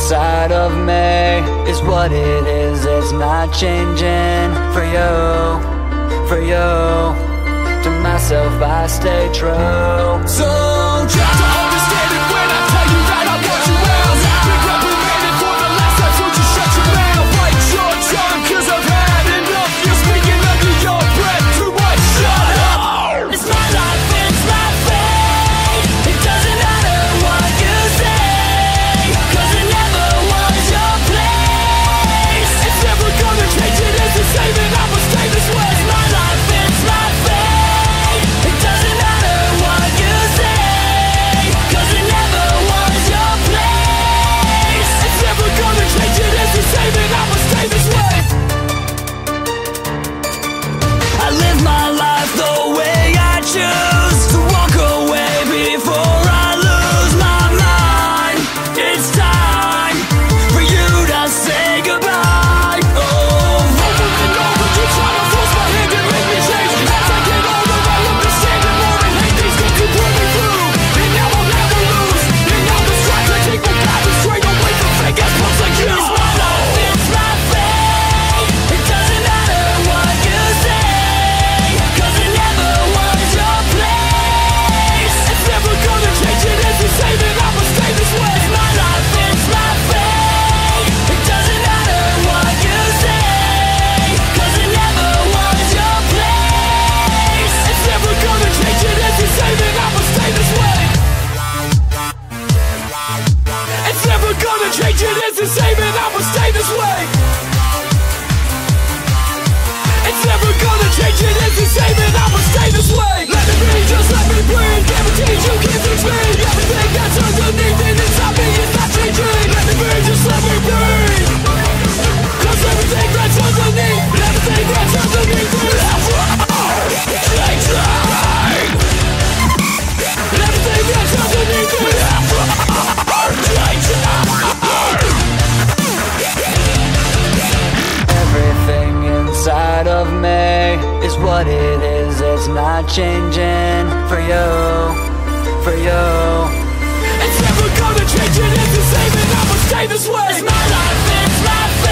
inside of me is what it is, it's not changing. For you, for you, to myself I stay true. So try to understand it when I tell you that I want you out. Been reprimanded for the last time, so just shut your mouth. Bite your tongue, cause I've had enough. You're speaking under your breath, too much, shut up. It's my life, it's my fate. It doesn't matter what you say, cause it never was your place. It's never gonna change, it is the same and I'ma stay this way. It's my life, it's my fate. It doesn't matter what you say, cause it never was your place. It's never gonna change, it is the same and I'ma stay this way. I live my life the way I choose to walk away before I lose my mind. It's time for you to say goodbye. Oh, Over and over you try to force my hand and make me change. As I get older I understand it more and hate things that you put me through. And now I'll never lose. And now the strides I take will guide me straight away from fake ass punks like you. it's my life, it's my fate. It doesn't matter what you say, cause it never was your place. It's never gonna change, it is the same and I'ma stay this way. It's my life, it's my fate. It doesn't matter what you say, cause it never was your place. It's never gonna change, it is the same and I'ma stay this way. It's never gonna change, it is the same and I'ma stay this way. It's never gonna change, it is the same and I'ma stay this way. Let it be, just let me breathe. Guaranteed you can't fix me. Everything that's underneath and inside me is not changing. Let it be, just let me breathe. Cause everything that's underneath, everything that's underneath is changing. Everything that's underneath is changing. Everything inside of me is what it is, it's not changing. For you, for you. It's never gonna change, it is the same and I'ma stay this way. It's my life, it's my fate.